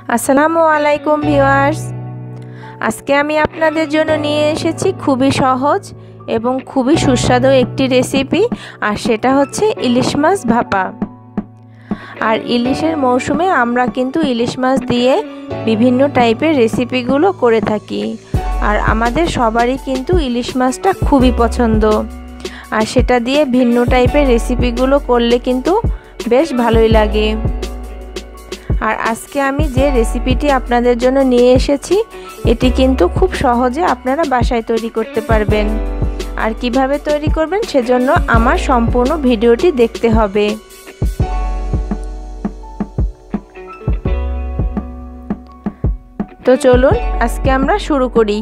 আসসালামু আলাইকুম ভিউয়ার্স, আজকে আমি আপনাদের জন্য নিয়ে এসেছি খুবই সহজ এবং খুবই সুস্বাদু একটি রেসিপি, আর সেটা হচ্ছে ইলিশ মাছ ভাপা। আর ইলিশের মৌসুমে আমরা কিন্তু ইলিশ মাছ দিয়ে বিভিন্ন টাইপের রেসিপিগুলো করে থাকি, আর আমাদের সবারই কিন্তু ইলিশ মাছটা খুবই পছন্দ। আর সেটা দিয়ে ভিন্ন টাইপের রেসিপিগুলো করলে কিন্তু বেশ ভালোই লাগে। আর আজকে আমি যে রেসিপিটি আপনাদের জন্য নিয়ে এসেছি, এটি কিন্তু খুব সহজে আপনারা বাসায় তৈরি করতে পারবেন। আর কিভাবে তৈরি করবেন সেজন্য আমার সম্পূর্ণ ভিডিওটি দেখতে হবে। তো চলুন আজকে আমরা শুরু করি।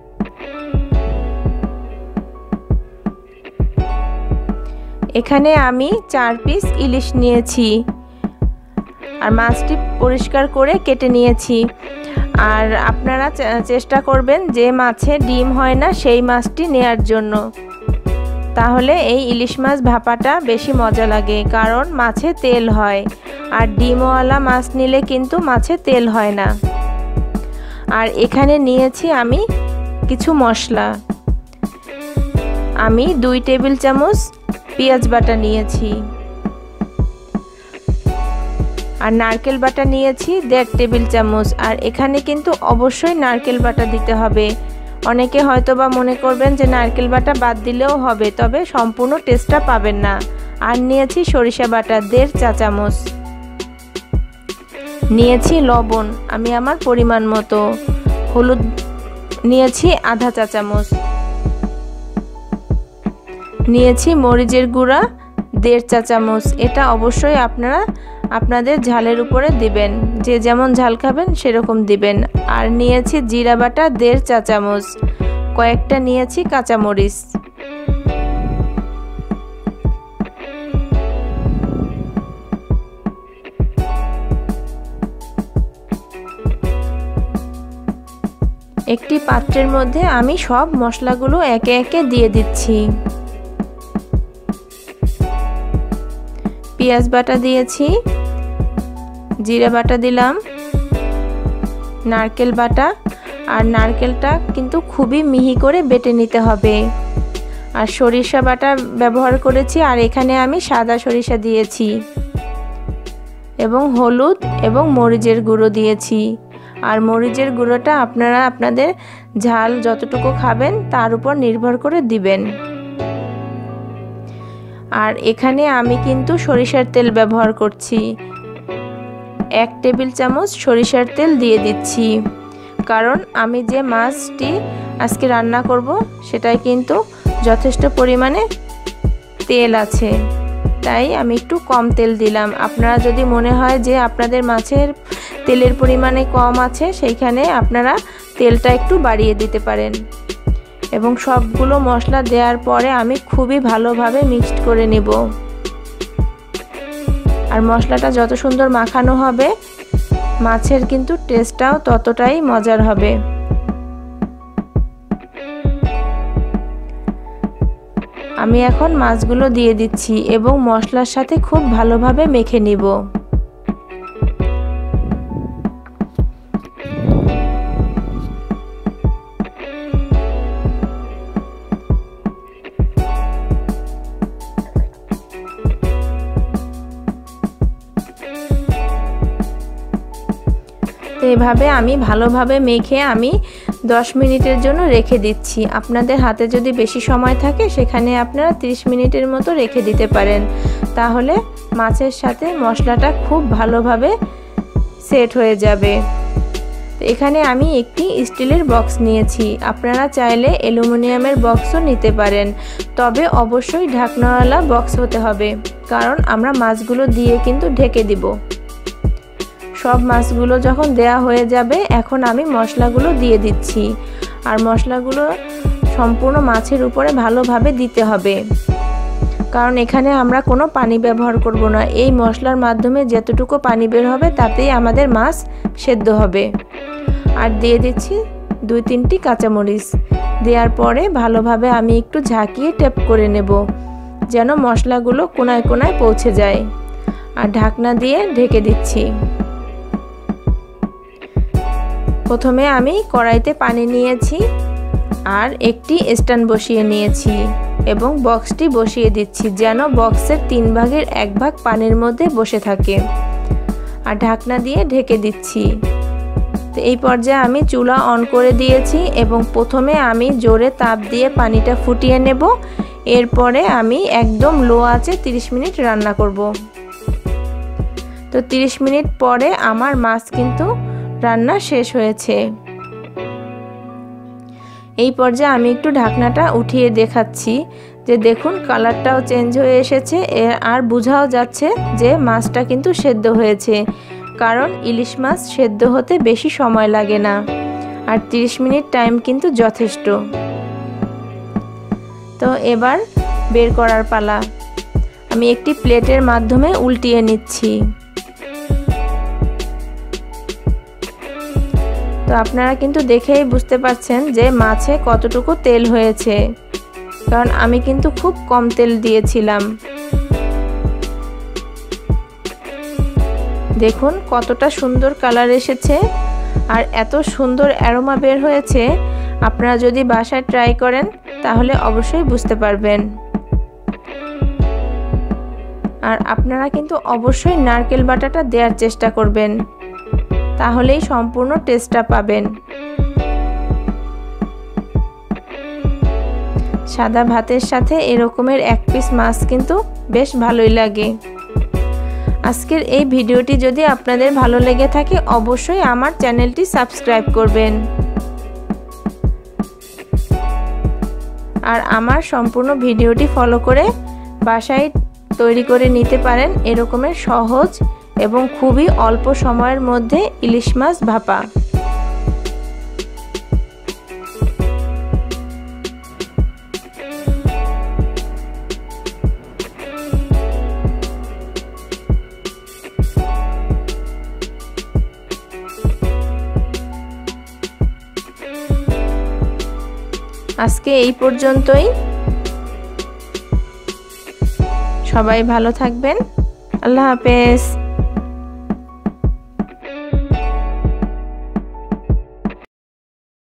এখানে আমি 4 পিস ইলিশ নিয়েছি, আর মাছটি পরিষ্কার করে কেটে নিয়েছি। আর আপনারা চেষ্টা করবেন যে মাছে ডিম হয় না সেই মাছটি নেয়ার জন্য, তাহলে এই ইলিশ মাছ ভাপাটা বেশি মজা লাগে, কারণ মাছে তেল হয়। আর ডিমওয়ালা মাছ নিলে কিন্তু মাছে তেল হয় না। আর এখানে নিয়েছি আমি কিছু মশলা। আমি 2 টেবিল চামচ পেঁয়াজ বাটা নিয়েছি, আর নারকেল বাটা নিয়েছি 1.5 টেবিল চামচ। আর এখানে কিন্তু অবশ্যই নারকেল বাটা দিতে হবে। অনেকে হয়তো বা মনে করবেন যে নারকেল বাটা বাদ দিলেও হবে, তবে সম্পূর্ণ টেস্টটা পাবেন না। আর নিয়েছি সরিষা বাটা 1.5 চা চামচ। নিয়েছি লবণ আমি আমার পরিমাণ মতো। হলুদ নিয়েছি আধা চা চামচ। নিয়েছি মরিচের গুঁড়া 1.5 চা চামচ। এটা অবশ্যই আপনারা আপনাদের ঝালের উপরে দিবেন, যে যেমন ঝাল খাবেন সেরকম দিবেন। আর নিয়েছি জিরা বাটা 1.5 চা চামচ। কয়েকটা নিয়েছি কাঁচামরিচ। একটি পাত্রের মধ্যে আমি সব মশলাগুলো একে একে দিয়ে দিচ্ছি। পেঁয়াজ বাটা দিয়েছি, জিরা বাটা দিলাম, নারকেল বাটা। আর নারকেলটা কিন্তু খুবই মিহি করে বেটে নিতে হবে। আর সরিষা বাটা ব্যবহার করেছি, আর এখানে আমি সাদা সরিষা দিয়েছি, এবং হলুদ এবং মরিচের গুঁড়ো দিয়েছি। আর মরিচের গুঁড়োটা আপনারা আপনাদের ঝাল যতটুকু খাবেন তার উপর নির্ভর করে দিবেন। আর এখানে আমি কিন্তু সরিষার তেল ব্যবহার করছি। 1 টেবিল চামচ সরিষার তেল দিয়ে দিচ্ছি, কারণ আমি যে মাছটি আজকে রান্না করব সেটাই কিন্তু যথেষ্ট পরিমাণে তেল আছে, তাই আমি একটু কম তেল দিলাম। আপনারা যদি মনে হয় যে আপনাদের মাছের তেলের পরিমাণে কম আছে, সেইখানে আপনারা তেলটা একটু বাড়িয়ে দিতে পারেন। এবং সবগুলো মশলা দেওয়ার পরে আমি খুবই ভালোভাবে মিক্সড করে নেব। আর মশলাটা যত সুন্দর মাখানো হবে, মাছের কিন্তু টেস্টটাও ততটাই মজার হবে। আমি এখন মাছগুলো দিয়ে দিচ্ছি এবং মশলার সাথে খুব ভালোভাবে মেখে নিব। তো এভাবে আমি ভালোভাবে মেখে আমি 10 মিনিটের জন্য রেখে দিচ্ছি। আপনাদের হাতে যদি বেশি সময় থাকে সেখানে আপনারা 30 মিনিটের মতো রেখে দিতে পারেন, তাহলে মাছের সাথে মশলাটা খুব ভালোভাবে সেট হয়ে যাবে। তো এখানে আমি একটি স্টিলের বক্স নিয়েছি। আপনারা চাইলে অ্যালুমিনিয়ামের বক্সও নিতে পারেন, তবে অবশ্যই ঢাকনাওয়ালা বক্স হতে হবে, কারণ আমরা মাছগুলো দিয়ে কিন্তু ঢেকে দিব। সব মাছগুলো যখন দেয়া হয়ে যাবে, এখন আমি মশলাগুলো দিয়ে দিচ্ছি। আর মশলাগুলো সম্পূর্ণ মাছের উপরে ভালোভাবে দিতে হবে, কারণ এখানে আমরা কোনো পানি ব্যবহার করব না। এই মশলার মাধ্যমে যতটুকু পানি বের হবে তাতেই আমাদের মাছ সেদ্ধ হবে। আর দিয়ে দিচ্ছি 2-3টি কাঁচামরিচ। দেওয়ার পরে ভালোভাবে আমি একটু ঝাঁকিয়ে ট্যাপ করে নেব, যেন মশলাগুলো কোনায় কোনায় পৌঁছে যায়। আর ঢাকনা দিয়ে ঢেকে দিচ্ছি। প্রথমে আমি কড়াইতে পানি নিয়েছি আর একটি স্ট্যান্ড বসিয়ে নিয়েছি এবং বক্সটি বসিয়ে দিচ্ছি যেন বক্সের 3 ভাগের 1 ভাগ পানির মধ্যে বসে থাকে। আর ঢাকনা দিয়ে ঢেকে দিচ্ছি। তো এই পর্যায়ে আমি চুলা অন করে দিয়েছি এবং প্রথমে আমি জোরে তাপ দিয়ে পানিটা ফুটিয়ে নেব। এরপরে আমি একদম লো আঁচে 30 মিনিট রান্না করব। তো 30 মিনিট পরে আমার মাছ কিন্তু রান্না শেষ হয়েছে। এই পর্যায়ে আমি একটু ঢাকনাটা উঠিয়ে দেখাচ্ছি যে দেখুন কালারটাও চেঞ্জ হয়ে এসেছে আর বোঝাও যাচ্ছে যে মাছটা কিন্তু সেদ্ধ হয়েছে, কারণ ইলিশ মাছ সেদ্ধ হতে বেশি সময় লাগে না আর 30 মিনিট টাইম কিন্তু যথেষ্ট। তো এবার বের করার পালা। আমি একটি প্লেটের মাধ্যমে উল্টিয়ে নিচ্ছি। তো আপনারা কিন্তু দেখেই বুঝতে পারছেন যে মাছে কতটুকু তেল হয়েছে, কারণ আমি কিন্তু খুব কম তেল দিয়েছিলাম। দেখুন কতটা সুন্দর কালার এসেছে আর এত সুন্দর অ্যারোমা বের হয়েছে। আপনারা যদি বাসায় ট্রাই করেন তাহলে অবশ্যই বুঝতে পারবেন। আর আপনারা কিন্তু অবশ্যই নারকেল বাটাটা দেওয়ার চেষ্টা করবেন, তাহলেই সম্পূর্ণ টেস্টটা পাবেন। সাদা ভাতের সাথে এরকমের 1 পিস মাছ কিন্তু বেশ ভালোই লাগে। আজকের এই ভিডিওটি যদি আপনাদের ভালো লেগে থাকে অবশ্যই আমার চ্যানেলটি সাবস্ক্রাইব করবেন আর আমার সম্পূর্ণ ভিডিওটি ফলো করে বাসায় তৈরি করে নিতে পারেন এরকমের সহজ এবং খুবই অল্প সময়ের মধ্যে ইলিশ মাছ ভাপা। আজকে এই পর্যন্তই। সবাই ভালো থাকবেন। আল্লাহ হাফেজ।